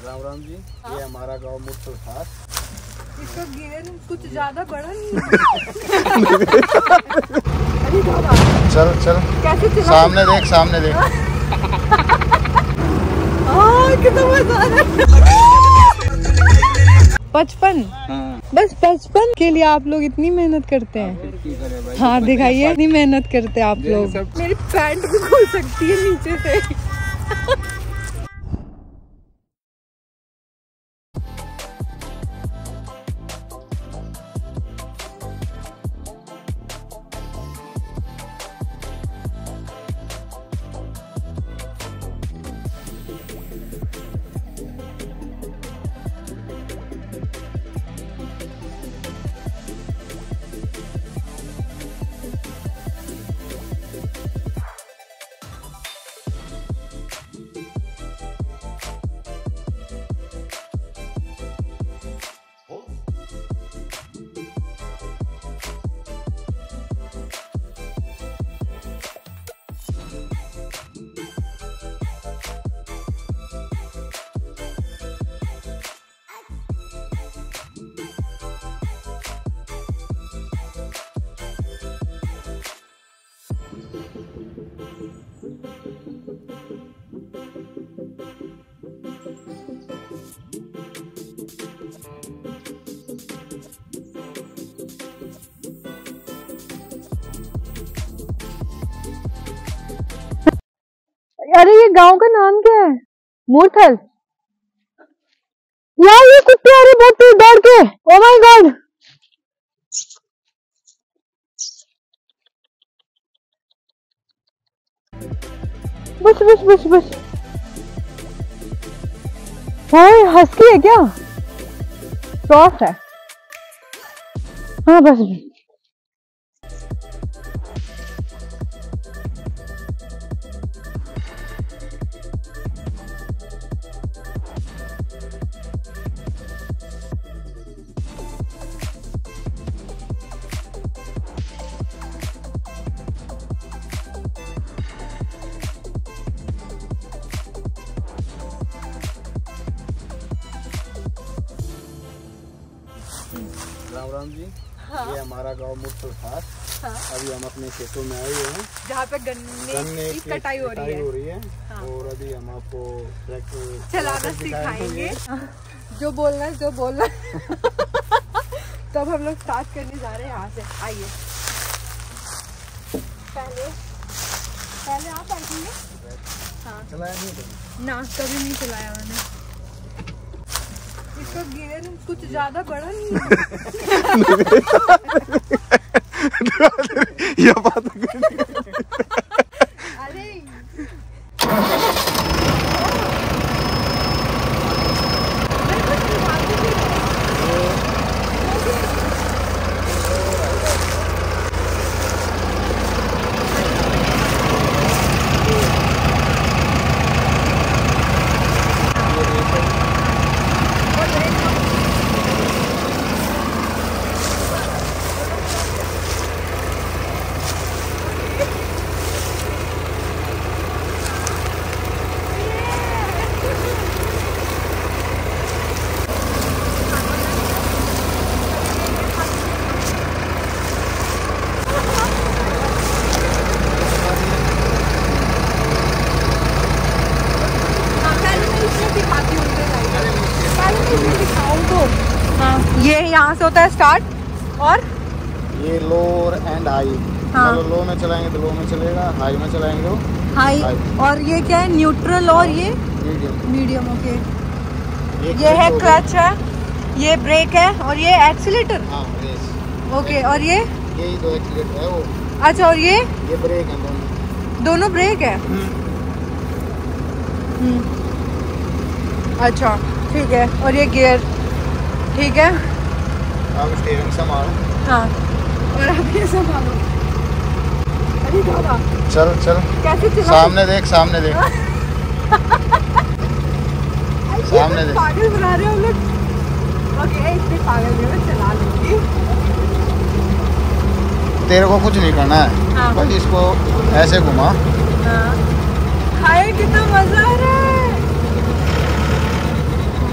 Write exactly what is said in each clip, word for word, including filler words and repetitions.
राम राम जी। हाँ? ये हमारा गांव मुट्ठू था। इसका गियर कुछ ज्यादा बड़ा नहीं चल चल कैसे सामने देख सामने देख। कितना मजा आ रहा है। बचपन बस बचपन के लिए आप लोग इतनी मेहनत करते हैं। हाँ दिखाइए, इतनी मेहनत करते हैं आप लोग। मेरी पैंट भी खुल सकती है नीचे से। अरे ये गांव का नाम क्या है? मूर्थल। यार ये कुत्ते आ रहे बहुत तेज दौड़ के। Oh my God. बस बस बस बस। ओए हस्की है क्या? क्रॉस है। हाँ बस बस। राम राम जी। हाँ? ये हमारा गांव मुट्ठू था। हाँ? अभी हम अपने खेतों में आए हुए हैं जहाँ पे गन्ने, गन्ने की कटाई हो रही है, हो रही है। हाँ? और अभी हम आपको ट्रैक्टर चलाना सिखाएंगे। जो बोलना है जो बोलना तो अब हम लोग स्टार्ट करने जा रहे हैं यहाँ से। आइए पहले पहले आप बैठेंगे। हाँ चलाया नहीं ना, कभी नहीं चलाया मैंने। इसका गियर कुछ ज्यादा बड़ा नहीं ये बात अरे ये यहाँ से होता है स्टार्ट और ये लोअर एंड हाई। हाँ। लो में चलाएंगे तो लो में चलेगा, हाई में चलाएंगे तो हाई, हाई। और ये क्या है? न्यूट्रल और ये मीडियम। Medium okay. ये है क्लच है, ये ब्रेक है और ये एक्सीलेटर। हाँ, ओके। और ये यही दो एक्सीलेटर है वो। अच्छा और ये ये ब्रेक है, दोनों दोनों ब्रेक है। हम्म अच्छा ठीक है। और ये गियर ठीक है। आप स्टीयरिंग संभालो। हाँ और आप ये संभालो। अरे बाबा चल चल कैसे चला? सामने देख सामने देख सामने देख। पागल बना रहे हो हम लोग। ओके इतने पागल नहीं, मैं चला लूंगी। तेरे को कुछ नहीं करना है। हाँ। बस इसको ऐसे घुमा। हाँ। हाय कितना मजा आ रहा है।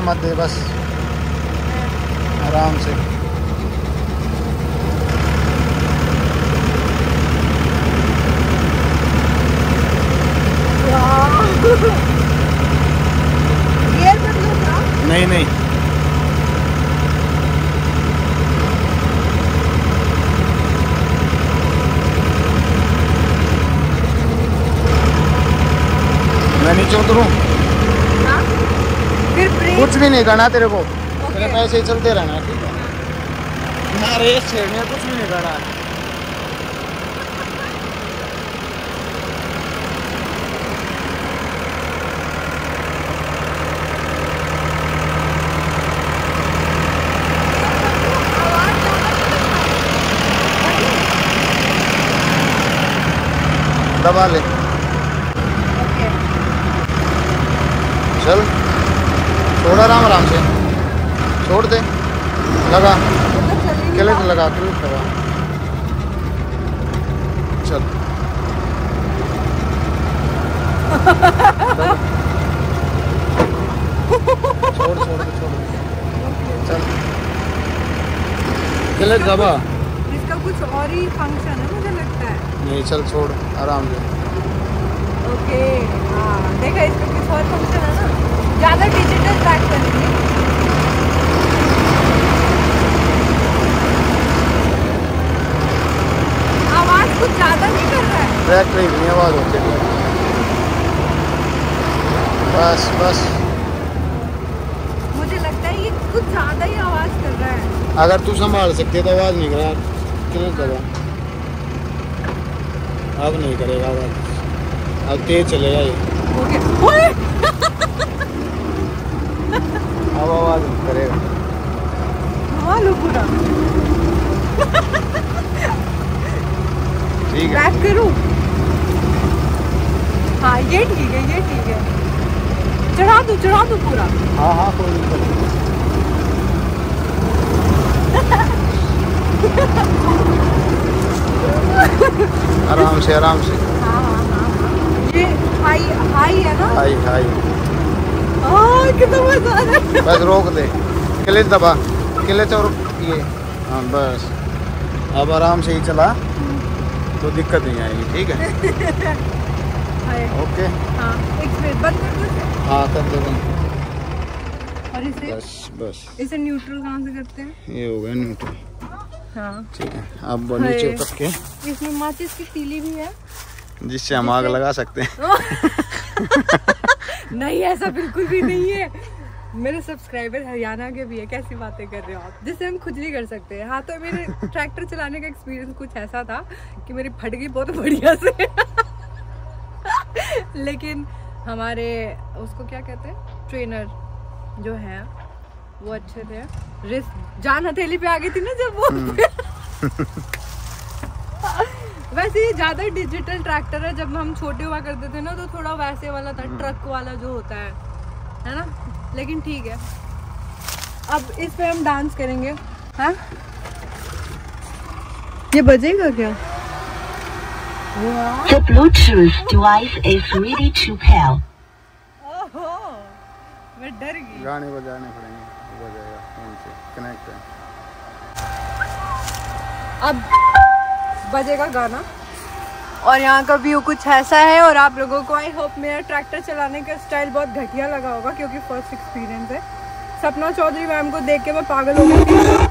मत दे, बस आराम से। नहीं नहीं मैं नीचे उतरूं? फिर कुछ भी नहीं करना तेरे को, तेरे पैसे ही चलते रहना, ठीक है ना? रेस छेड़ने कुछ भी नहीं करना। दबा ले, चल छोड़ आराम आराम से, छोड़ दे, लगा क्लिप लगा क्लिप लगा, चल छोड़ छोड़ दे, छोड़ चल क्लिप दबा। इसका कुछ और ही फंक्शन है मुझे लगता है। नहीं चल छोड़ आराम से। ओके हाँ देखा, इसका कुछ और फंक्शन है ना, ज़्यादा डिजिटल ट्रैक करेंगे। आवाज़ कुछ ज़्यादा नहीं कर रहा है, ट्रैक पे इतनी आवाज़ होती है, बस बस मुझे लगता है ये कुछ ज़्यादा ही आवाज़ कर रहा है। अगर तू संभाल सकते तो आवाज़ नहीं करा, कितने दबा, अब नहीं करेगा आवाज़, अब तेज चलेगा ये। ओके अब आवाज़ नहीं करेगा, लो पूरा ठीक है। बैक करूं? हाँ ये ठीक है, ये ठीक है, चढ़ा दूं चढ़ा दूं पूरा? हाँ हाँ कोई दिक्कत नहीं। आराम से आराम से। हाँ हाँ हाँ ये हाई हाई है ना? हाई हाई। हाँ कितना मजा आ रहा है। बस रोक दे, क्लिच दबा, क्लिच और ये, हाँ बस अब आराम से ही चला तो दिक्कत नहीं आएगी, ठीक है? ओके हाँ एक मिनट बंद कर दो। हाँ कर दे बंद। और इसे बस बस इसे न्यूट्रल कहाँ से करते हैं? ये हो गया न्यूट्रल, हाँ ठीक है। अब नीचे उतर के इसमें माचिस की तीली भी है जिससे हम आग लगा सकते हैं। नहीं ऐसा बिल्कुल भी नहीं है, मेरे सब्सक्राइबर हरियाणा के भी है, कैसी बातें कर रहे हो आप, जिससे हम खुद नहीं कर सकते। हाँ तो मेरे ट्रैक्टर चलाने का एक्सपीरियंस कुछ ऐसा था कि मेरी फट गई बहुत बढ़िया से। लेकिन हमारे उसको क्या कहते हैं, ट्रेनर जो है वो अच्छे थे, रिस्क जान हथेली पे आ गई थी ना जब वो। वैसे ये ज्यादा डिजिटल ट्रैक्टर है, जब हम छोटे हुआ करते थे ना तो थोड़ा वैसे वाला था, ट्रक वाला जो होता है है ना, लेकिन ठीक है। अब इस पे हम डांस करेंगे, हाँ ये बजेगा क्या? The Bluetooth device is ready to pair. ओहो मैं डर गई। गाने बजाने पड़ेंगे, बजेगा फोन से कनेक्ट है। अब बजेगा गाना और यहाँ का व्यू कुछ ऐसा है। और आप लोगों को आई होप मेरा ट्रैक्टर चलाने का स्टाइल बहुत घटिया लगा होगा, क्योंकि फर्स्ट एक्सपीरियंस है। सपना चौधरी मैम को देख के मैं पागल हो गई थी।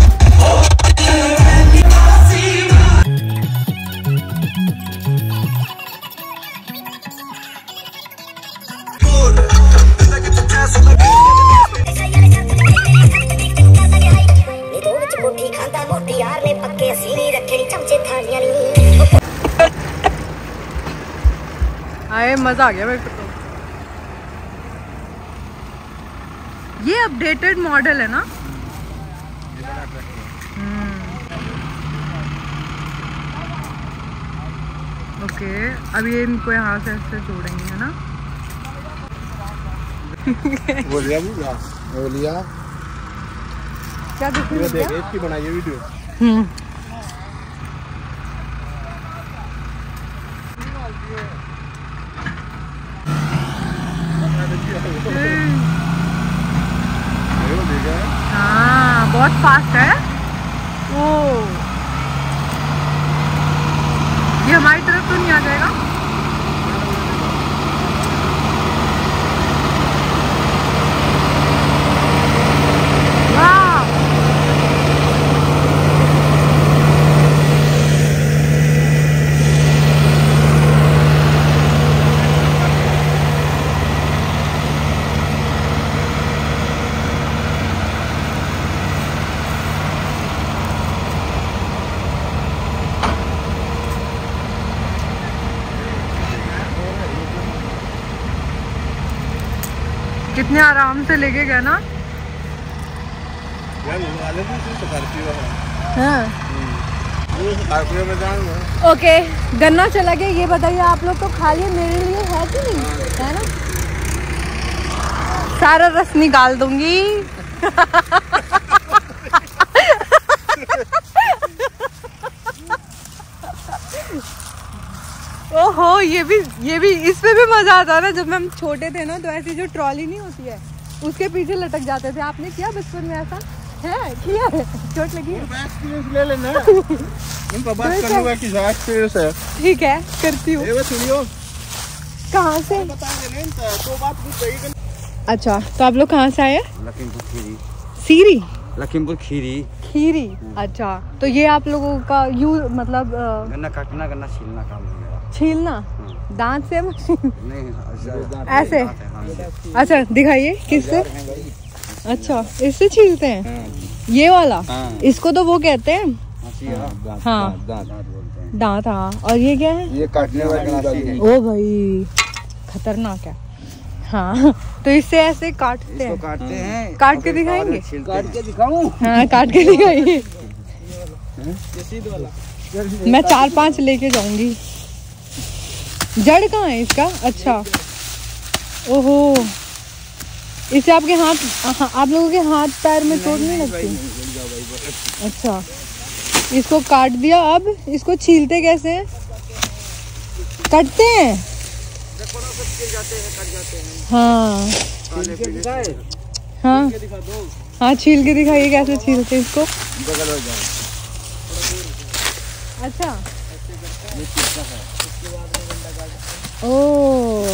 आए मजा आ गया मेरे को तो। ये अपडेटेड मॉडल है ना? ओके अब ये इनको यहाँ से ऐसे जोड़ेंगे है ना? बोलिया बोलिया बोलिया क्या दिखने देख इसकी बनाई वीडियो। हम्म बहुत फास्ट है। ओ ये हमारी तरफ तो नहीं आ जाएगा? कितने आराम से लेके गए ना। हाँ। ओके गन्ना चला गया। ये बताइए आप लोग तो खा लिए, मेरे लिए है कि नहीं है ना? सारा रस निकाल दूंगी। ओहो ये भी ये भी इस पे भी मजा आता है ना। जब हम छोटे थे ना तो ऐसी जो ट्रॉली नहीं होती है उसके पीछे लटक जाते थे। आपने किया बचपन में ऐसा? है किया है? चोट लगी? ले लेना। ठीक है करती हूँ। कहाँ से? अच्छा तो आप लोग कहाँ से आए? लखीमपुर खीरी। सीरी? लखीमपुर खीरी। खीरी अच्छा। तो ये आप लोगों का यू मतलब गन्ना काटना गन्ना छीलना काम है मेरा। छीलना दांत से? नहीं ऐसे? अच्छा दिखाइए किससे? अच्छा इससे छीलते हैं? ये वाला? इसको तो वो कहते हैं हाँ दांत। हाँ और ये क्या है? ये काटने वाली। ओ भाई खतरनाक है। हाँ तो इससे ऐसे काटते हैं? काटते हैं। काट के दिखाएंगे? काट के दिखाऊं? हाँ काट के दिखाइए। मैं चार पांच लेके जाऊंगी। जड़ कहाँ है इसका? अच्छा ओहो इससे आपके हाथ आप लोगों के हाथ पैर में चोट नहीं लगती? अच्छा इसको काट दिया। अब इसको छीलते कैसे हैं? कटते हैं? हाँ हाँ हाँ छील के दिखाइए कैसे छीलते इसको। अच्छा ओ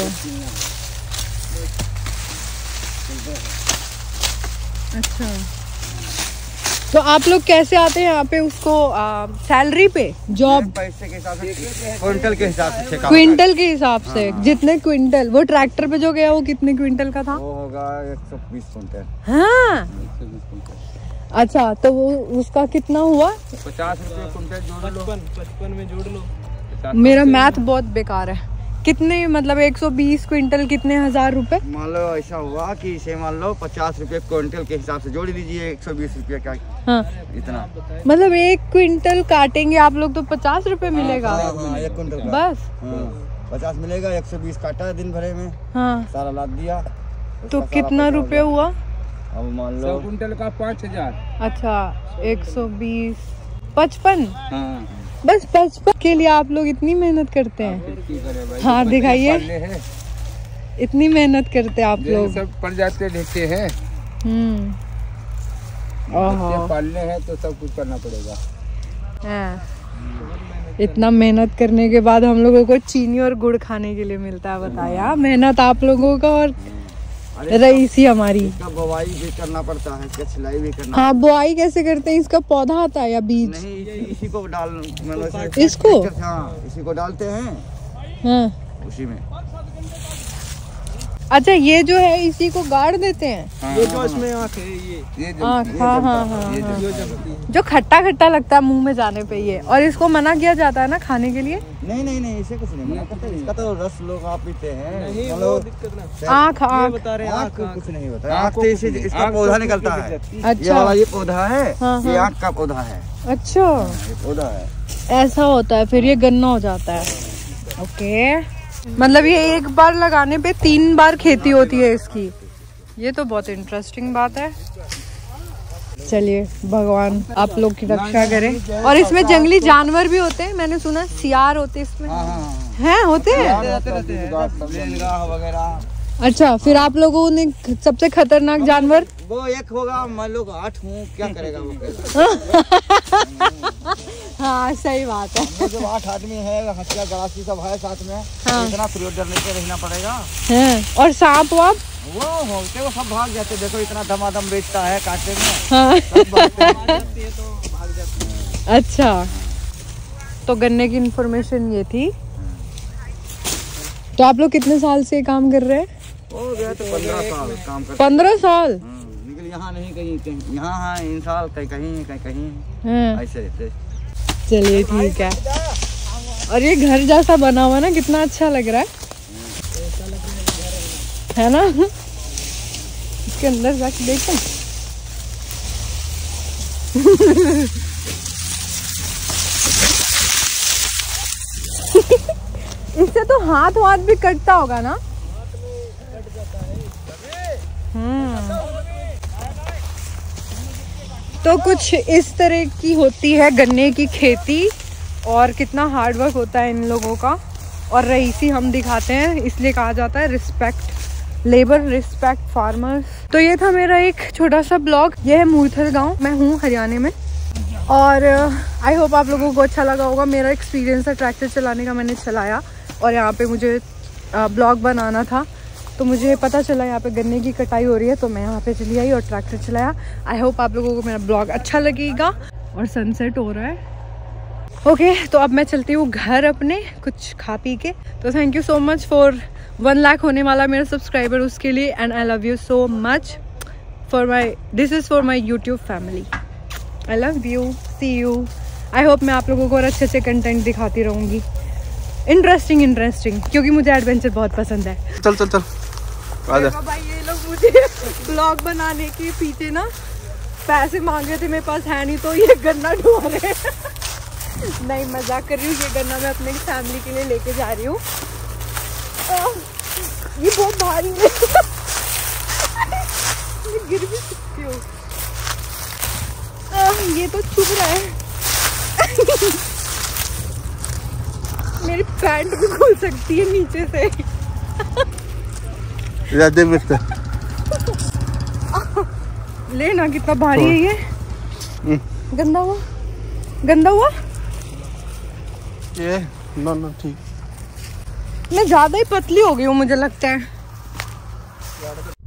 अच्छा तो आप लोग कैसे आते हैं यहाँ पे? उसको सैलरी पे जॉब? पैसे के हिसाब से, क्विंटल के हिसाब से। क्विंटल के हिसाब से? हाँ। जितने क्विंटल वो ट्रैक्टर पे जो गया वो कितने क्विंटल का था? वो होगा एक सौ बीस क्विंटल। हाँ अच्छा तो वो उसका कितना हुआ? पचास रुपए क्विंटल जोड़ लो। पचपन में जोड़ लो। मेरा मैथ बहुत बेकार है। कितने मतलब एक सौ बीस क्विंटल कितने हजार रुपए? मान लो ऐसा हुआ कि इसे मान लो पचास रुपए क्विंटल के हिसाब से जोड़ दीजिए। एक सौ बीस रुपए का हाँ इतना मतलब एक क्विंटल काटेंगे आप लोग तो पचास रुपए मिलेगा? हाँ, हाँ, एक क्विंटल बस हाँ, पचास मिलेगा। एक सौ बीस काटा दिन भरे में। हाँ सारा लाद दिया तो कितना रुपए हुआ? अब मान लो क्विंटल का पाँच हजार। अच्छा एक सौ बीस पचपन। हाँ बस पचपन के लिए आप लोग इतनी मेहनत करते हैं? हाँ दिखाइए इतनी मेहनत करते हैं आप लोग। सब पड़ जाते लेते हैं। हम्म पालने हैं तो सब कुछ करना पड़ेगा। हाँ। इतना मेहनत करने के बाद हम लोगों को चीनी और गुड़ खाने के लिए मिलता है। बताया मेहनत आप लोगों का और रईसी हमारी। बुआई भी करना पड़ता है, सिलाई भी करना। हाँ बुआई कैसे करते हैं? इसका पौधा आता है या बीज? नहीं इसी, इसी को डाल मतलब इसको हाँ इसी को डालते हैं हाँ उसी में। अच्छा ये जो है इसी को गाड़ देते हैं? हाँ, ये जो इसमें आँख है ये ये आँख हाँ हाँ हाँ जो खट्टा खट्टा लगता है मुंह में जाने पे ये। और इसको मना किया जाता है ना खाने के लिए? नहीं नहीं नहीं इसे कुछ नहीं मना करते। इसका तो रस लोग आप पीते हैं। आँख आँख आँख कुछ नहीं होता। आँख तो इसे इसका पौधा निकलता है। अच्छा ये वाला ये पौधा है ये आँख का पौधा है। अच्छा ये पौधा है ऐसा होता है फिर ये गन्ना हो जाता है। ओके मतलब ये एक बार लगाने पे तीन बार खेती होती है इसकी। ये तो बहुत इंटरेस्टिंग बात है। चलिए भगवान आप लोग की रक्षा करें। और इसमें जंगली जानवर भी होते हैं मैंने सुना। सियार होते हैं इसमें? हैं होते हैं वगैरह। अच्छा, फिर आप लोगों ने सबसे खतरनाक जानवर? वो एक होगा, मान लो आठ हूँ, क्या करेगा वो? हाँ सही बात है। जब आठ आदमी है, हथियार गरासी सब है साथ में, हाँ। इतना फिर डरने से रहना पड़ेगा। हाँ। और सांप वाप वो होते वो सब भाग जाते, देखो इतना धमाधम बेचता है कांटे में। हाँ। सब भागते हैं, तो भाग जाते हैं। अच्छा, तो गन्ने की इन्फॉर्मेशन ये थी। तो आप लोग कितने साल से काम कर रहे हैं? हो गया तो पंद्रह साल काम कर। पंद्रह साल? निकल यहाँ नहीं कहीं कहीं यहाँ हाँ इन साल कहीं कहीं कहीं कहीं हाँ। ऐसे रहते। चलिए ठीक है। और ये घर जैसा बना हुआ ना, कितना अच्छा लग रहा है है ना? इसके अंदर जाके देखें। इससे तो हाथ वाथ भी कटता होगा ना? हम्म। तो कुछ इस तरह की होती है गन्ने की खेती, और कितना हार्ड वर्क होता है इन लोगों का। और रईसी हम दिखाते हैं, इसलिए कहा जाता है रिस्पेक्ट लेबर, रिस्पेक्ट फार्मर्स। तो ये था मेरा एक छोटा सा ब्लॉग। ये है मूर्थल गांव, मैं हूँ हरियाणा में। और आई होप आप लोगों को अच्छा लगा होगा। मेरा एक्सपीरियंस है ट्रैक्टर चलाने का, मैंने चलाया और यहाँ पे मुझे ब्लॉग बनाना था, तो मुझे पता चला यहाँ पे गन्ने की कटाई हो रही है, तो मैं यहाँ पे चली आई और ट्रैक्टर चलाया। आई होप आप लोगों को मेरा ब्लॉग अच्छा लगेगा। और सनसेट हो रहा है। ओके okay, तो अब मैं चलती हूँ घर अपने, कुछ खा पी के। तो thank you so much for one lakh होने वाला मेरा सब्सक्राइबर, उसके लिए। And I love you so much for my, this is for my YouTube family. I love you, see you. I hope मैं आप लोगों को और अच्छे अच्छे कंटेंट दिखाती रहूँगी, इंटरेस्टिंग इंटरेस्टिंग, क्योंकि मुझे एडवेंचर बहुत पसंद है। चल चल चल देखो भाई, ये लोग मुझे ब्लॉग बनाने के पीछे ना पैसे मांग रहे थे, मेरे पास है नहीं, तो ये गन्ना ढो रहे हैं। नहीं, मजाक कर रही हूँ। ये गन्ना मैं अपने फैमिली के लिए लेके जा रही हूँ। ये बहुत भारी है। मैं गिर भी सकती हूँ। ये तो चुभ रहा है। मेरी पैंट भी खुल सकती है नीचे से। लेना कितना भारी है ये। गंदा हुआ, गंदा हुआ ये। नो नो ठीक। मैं ज्यादा ही पतली हो गई हूँ मुझे लगता है।